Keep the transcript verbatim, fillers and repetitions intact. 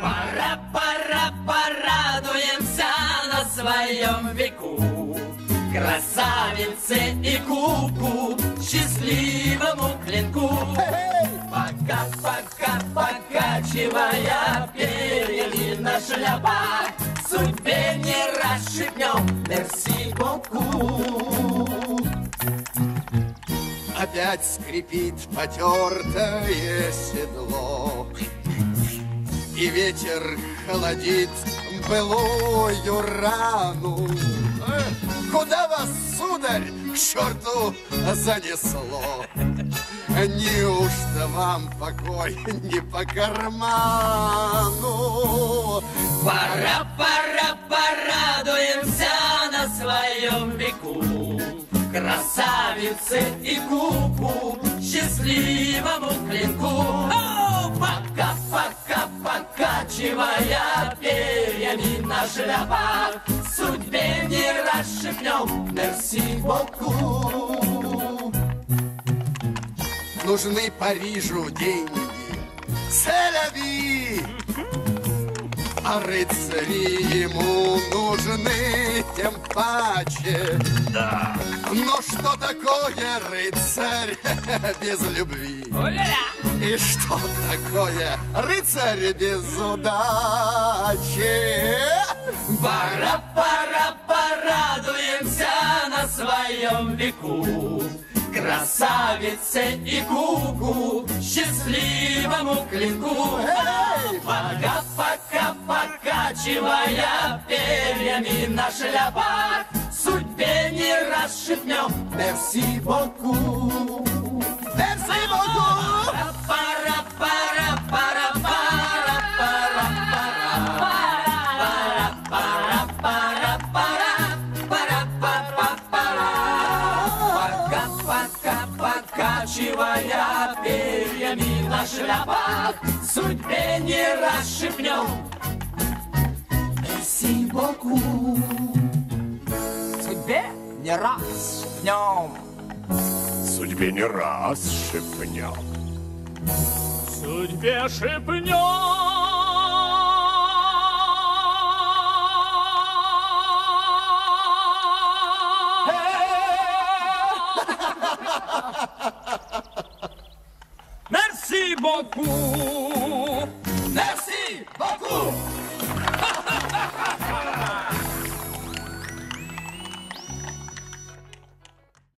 Пора, пора, порадуемся на своем веку. Красавице и куку, счастливому клинку. Пока, пока, покачивая перьями на шляпах, судьбе не расшибнем, мерси боку. Опять скрипит потертое седло, и ветер холодит былую рану. Куда вас, сударь, к черту занесло? Неужто вам покой не по карману? Пора, пора, порадуемся на своем веку. Красавице и куку, счастливому клинку. О, пока, пока, покачивая перьями на шляпах, судьбе не расшибнем, мерси боку. Нужны Парижу деньги, селяви, а рыцари ему нужны тем паче. Да. Но что такое рыцарь без любви? Оля! И что такое рыцарь без удачи? Пора, пора, порадуемся на своем веку. Красавице и куку, счастливому клинку. Эй! Пока, пока, покачивая перьями на шляпах, судьбе не расшибнем, мерси боку. Мерси боку! Пора, пора, пора, пора, пора, пора, пора, пора, пора, пора, пора, пора, пока, пока, покачивая перьями на шляпах, судьбе не расшибнем, мерси боку. Судьбе не расшибнем. Судьбе не раз шепнем. Судьбе шепнем. Merci beaucoup. Merci beaucoup.